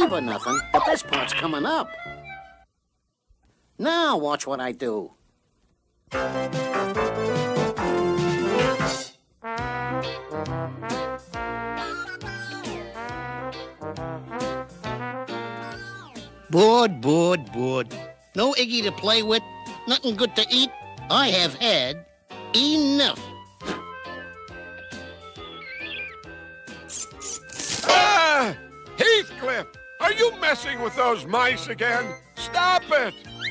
Never nothing. The best part's coming up. Now watch what I do. Bored, bored, bored. No Iggy to play with, nothing good to eat. I have had enough. Ah! Heathcliff! Are you messing with those mice again? Stop it!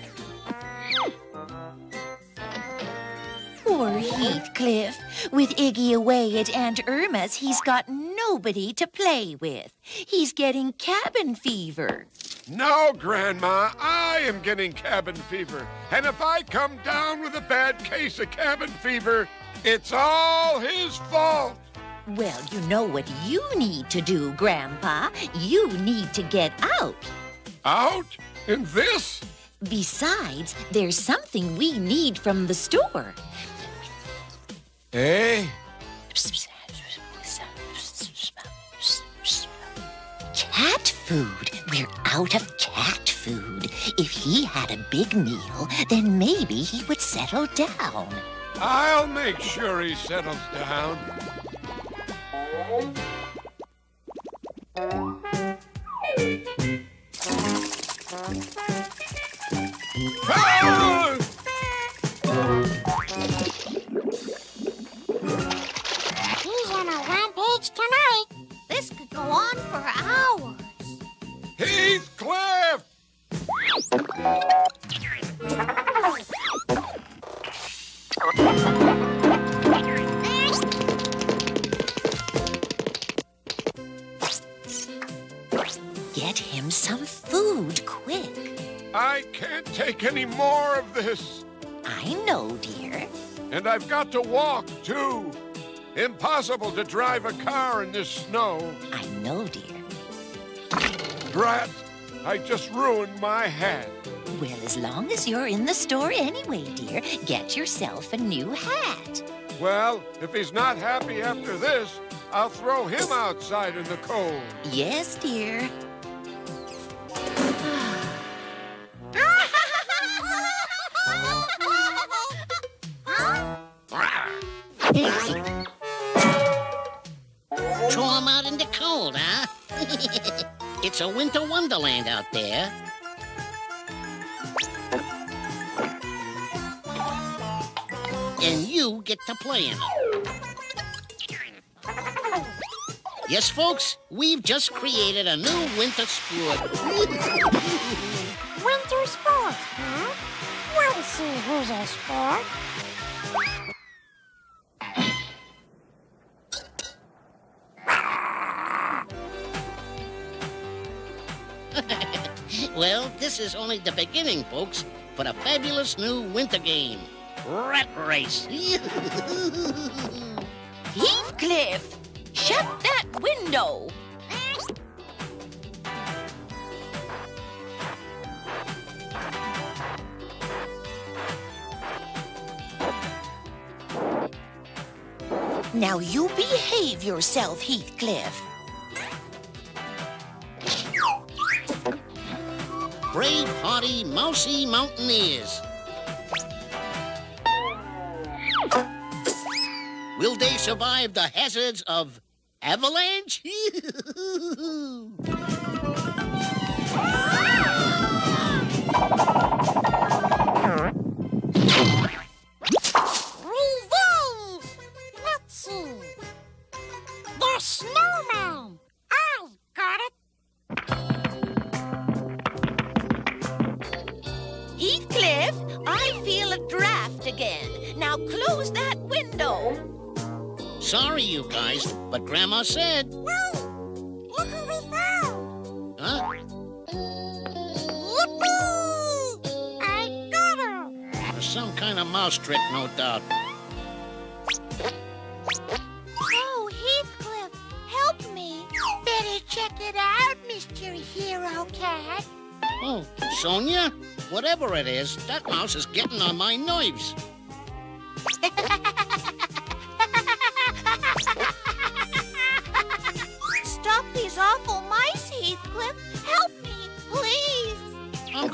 Poor Heathcliff. With Iggy away at Aunt Irma's, he's got nobody to play with. He's getting cabin fever. No, Grandma, I am getting cabin fever. And if I come down with a bad case of cabin fever, it's all his fault. Well, you know what you need to do, Grandpa. You need to get out. Out? In this? Besides, there's something we need from the store. Eh? Cat food. We're out of cat food. If he had a big meal, then maybe he would settle down. I'll make sure he settles down. Ah! He's on a rampage tonight. This could go on for hours. Heathcliff! Get him some food, quick. I can't take any more of this. I know, dear. And I've got to walk, too. Impossible to drive a car in this snow. I know, dear. Drat, I just ruined my hat. Well, as long as you're in the store anyway, dear, get yourself a new hat. Well, if he's not happy after this, I'll throw him outside in the cold. Yes, dear. Throw him out in the cold, huh? It's a winter wonderland out there. And you get to play in it. Yes, folks, we've just created a new winter sport. Winter sport, huh? We'll see who's a sport. Well, this is only the beginning, folks, for the fabulous new winter game, Rat Race. Heathcliff, shut that window. Now you behave yourself, Heathcliff. Brave, hardy, mousy mountaineers. Will they survive the hazards of avalanche? Revenge! Let's see. The snowman! I got it! Heathcliff, I feel a draft again. Now close that window. Sorry, you guys, but Grandma said. Wait! Look who we found! Huh? Yippee! I got her! Some kind of mouse trick, no doubt. Oh, Heathcliff, help me. Better check it out, Mr. Hero Cat. Oh, Sonia? Whatever it is, that mouse is getting on my nerves. Stop these awful mice, Heathcliff. Help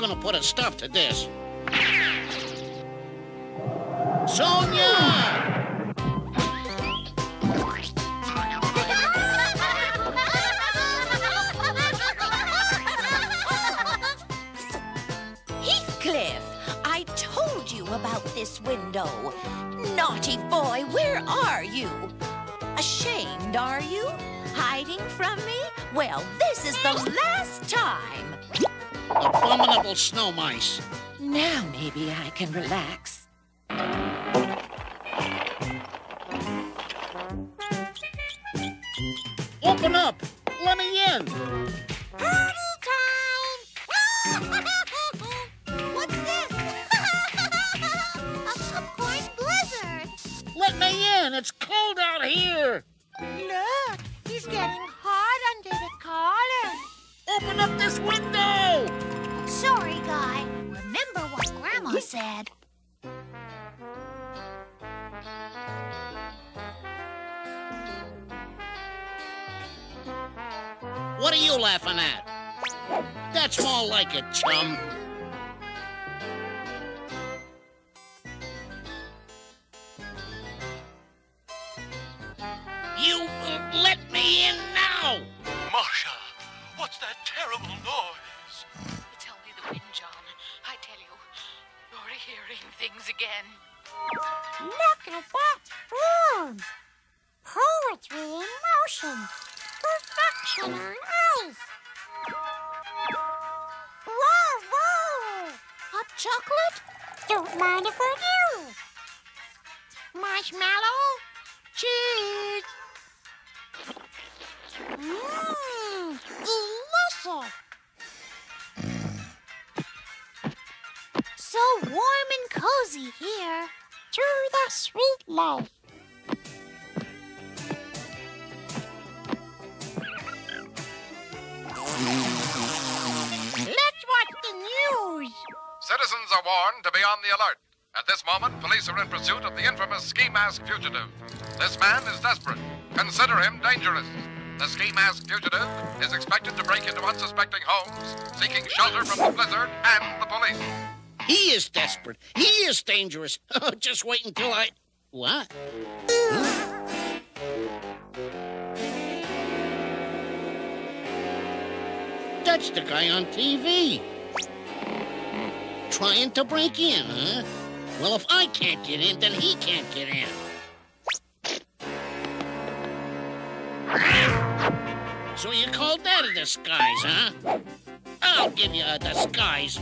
gonna put a stop to this. Sonia! Heathcliff, I told you about this window. Naughty boy, where are you? Ashamed, are you? Hiding from me? Well, this is the last time. Abominable snow mice. Now maybe I can relax. Open up! Let me in! Party time! What's this? A popcorn blizzard! Let me in! It's cold out here! Look, he's getting hot under the collar. Open up this window! Sorry, Guy. Remember what Grandma said. What are you laughing at? That's more like it, chum. You let me in now! Marcia, what's that terrible noise? It's only the wind, John. I tell you, you're hearing things again. Look at that form! Poetry in motion. Perfection on ice. Whoa, whoa! Hot chocolate? Don't mind if I do. Marshmallow? Cheese! Mmm, delicious! So warm and cozy here. To the sweet life. Let's watch the news. Citizens are warned to be on the alert. At this moment, police are in pursuit of the infamous ski mask fugitive. This man is desperate. Consider him dangerous. The ski mask fugitive is expected to break into unsuspecting homes, seeking shelter from the blizzard and the police. He is desperate. He is dangerous. Just wait until I... What? That's the guy on TV. Trying to break in, huh? Well, if I can't get in, then he can't get in. So you call that a disguise, huh? I'll give you a disguise.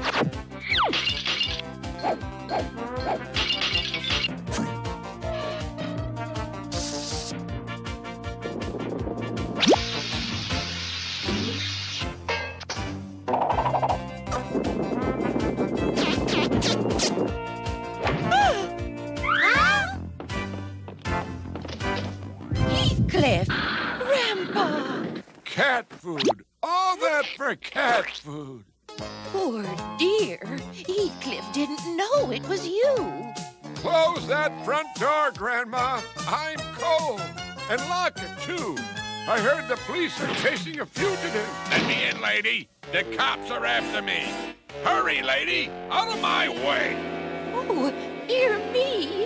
Heathcliff! Grandpa! Cat food. All that for cat food. Poor dear. Heathcliff didn't know it was you. Close that front door, Grandma. I'm cold. And lock it, too. I heard the police are chasing a fugitive. Let me in, lady. The cops are after me. Hurry, lady. Out of my way. Oh, dear me.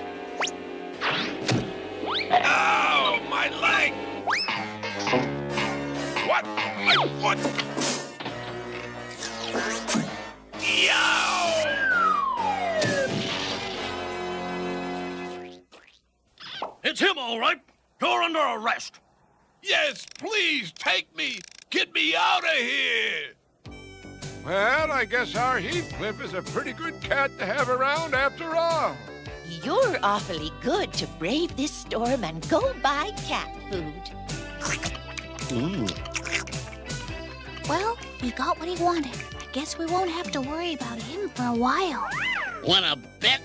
Ow, my leg. What? My foot. Yow! It's him, all right. You're under arrest. Yes, please take me. Get me out of here. Well, I guess our Heathcliff is a pretty good cat to have around after all. You're awfully good to brave this storm and go buy cat food. Well, he got what he wanted. I guess we won't have to worry about him for a while. Wanna bet?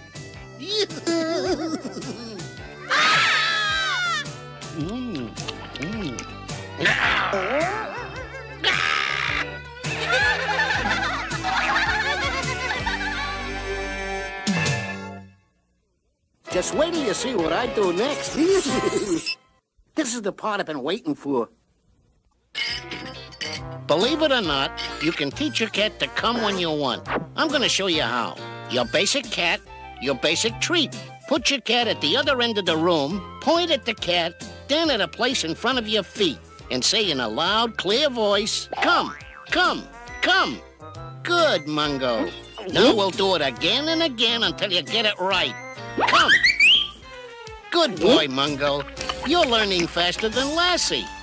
Just wait till you see what I do next. This is the part I've been waiting for. Believe it or not, you can teach your cat to come when you want. I'm gonna show you how. Your basic cat, your basic treat. Put your cat at the other end of the room, point at the cat, then at a place in front of your feet, and say in a loud, clear voice, come, come, come. Good, Mungo. Now we'll do it again and again until you get it right. Come. Good boy, Mungo. You're learning faster than Lassie.